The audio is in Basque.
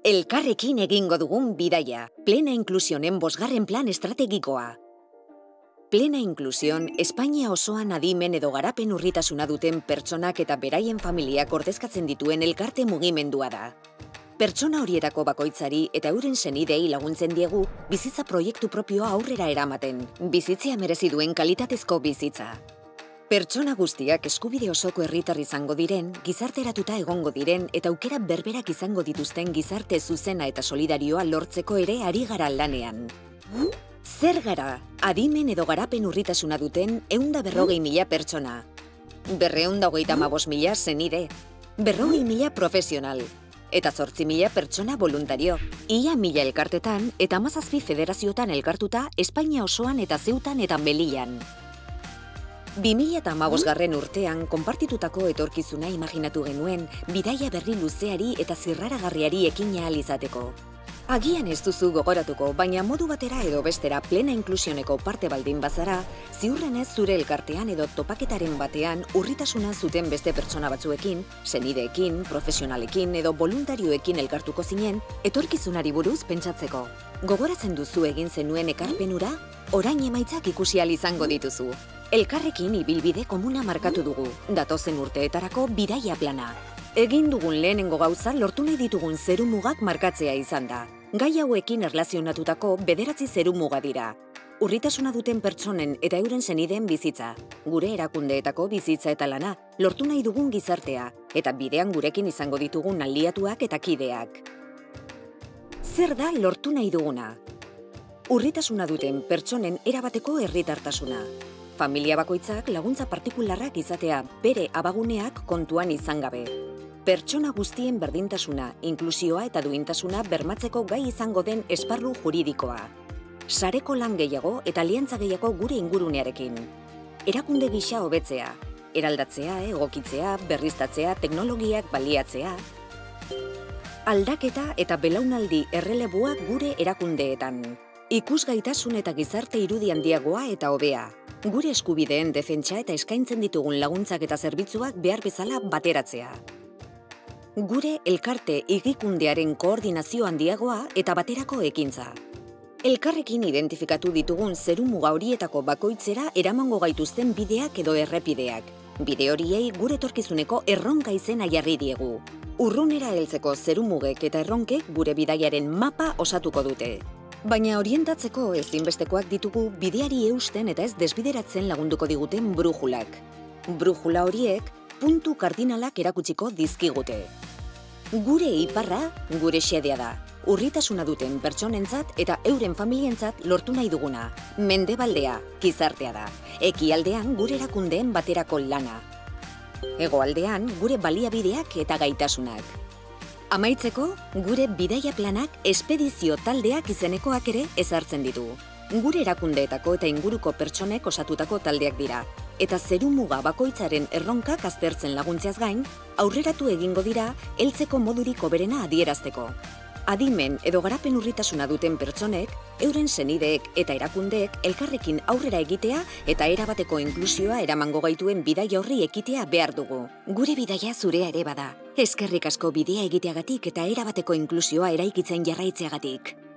Elkarrekin egingo dugun bidaia, Plena Inklusionen 5. plan estrategikoa. Plena Inklusion, Espainia osoan adimen edo garapen urritasuna duten pertsonak eta beraien familiak ordezkatzen dituen elkarte mugimendua da. Pertsona horietako bakoitzari eta euren senidei laguntzen diegu bizitza proiektu propioa aurrera eramaten, bizitzea merezi duen kalitatezko bizitza. Pertsona guztiak eskubide osoko herritar izango diren, gizarteratuta egongo diren eta aukera berberak izango dituzten gizarte zuzena eta solidarioa lortzeko ere ari gara lanean. Zer gara? Adimen edo garapen urritasuna duten 140.000 pertsona. 235.000 senide. 40.000 profesional. Eta 8.000 pertsona voluntario. Ia 1.000 elkartetan eta 17 federaziotan elkartuta Espainia osoan eta Zeutan eta Melillan. 2015 urtean konpartitutako etorkizuna imaginatu genuen bidaia berri luzeari eta zirraragarriari ekin ahal izateko. Agian ez duzu gogoratuko, baina modu batera edo bestera Plena Inklusioneko parte baldin bazara, ziurrenez zure elkartean edo topaketaren batean urritasuna zuten beste pertsona batzuekin, senideekin, profesionalekin edo voluntarioekin elkartuko zinen, etorkizunari buruz pentsatzeko. Gogoratzen duzu egin zenuen ekarpenura, orain emaitzak ikusi ahal izango dituzu. Elkarrekin ibilbide komuna markatu dugu, datozen urteetarako bidaia plana. Egin dugun lehenengo gauza lortu nahi ditugun zerumugak markatzea izan da. Gai hauekin erlazionatutako 9 zerumuga dira. Urritasuna duten pertsonen eta euren senideen bizitza, gure erakundeetako bizitza eta lana, lortu nahi dugun gizartea, eta bidean gurekin izango ditugun aliatuak eta kideak. Zer da lortu nahi duguna? Urritasuna duten pertsonen erabateko herritartasuna. Familia bakoitzak laguntza partikularrak izatea, bere abaguneak kontuan izan gabe. Pertsona guztien berdintasuna, inklusioa eta duintasuna bermatzeko gai izango den esparru juridikoa. Sareko lan gehiago eta aliantza gehiago gure ingurunearekin. Erakunde gisa hobetzea, eraldatzea, egokitzea, berriztatzea, teknologiak baliatzea. Aldaketa eta belaunaldi erreleboak gure erakundeetan. Ikusgaitasun eta gizarte irudi handiagoa eta hobea. Gure eskubideen defentsa eta eskaintzen ditugun laguntzak eta zerbitzuak behar bezala bateratzea. Gure elkarte higikundearen koordinazio handiagoa eta baterako ekintza. Elkarrekin identifikatu ditugun zerumuga horietako bakoitzera eramango gaituzten bideak edo errepideak. Bide horiei gure etorkizuneko erronka izena jarri diegu. Urrunera heltzeko zerumugek eta erronkek gure bidaiaren mapa osatuko dute. Baina orientatzeko ezinbestekoak ditugu bideari eusten eta ez desbideratzen lagunduko diguten brujulak. Brujula horiek puntu kardinalak erakutsiko dizkigute. Gure iparra, gure xedea da. Urritasuna duten pertsonentzat eta euren familientzat lortu nahi duguna. Mendebaldea, gizartea da. Ekialdean gure erakundeen baterako lana. Hegoaldean gure baliabideak eta gaitasunak. Amaitzeko, gure bidaia planak espedizio taldeak izenekoak ere ezartzen ditu. Gure erakundeetako eta inguruko pertsonek osatutako taldeak dira, eta zerumuga bakoitzaren erronkak aztertzen laguntzeaz gain, aurreratu egingo dira heltzeko modurik hoberena adierazteko. Adimen edo garapen urritasuna duten pertsonek, euren senideek eta erakundeek elkarrekin aurrera egitea eta erabateko inklusioa eramango gaituen bidaia horri ekitea behar dugu. Gure bidaia zurea ere bada. Eskerrik asko bidea egiteagatik eta erabateko inklusioa eraikitzen jarraitzeagatik.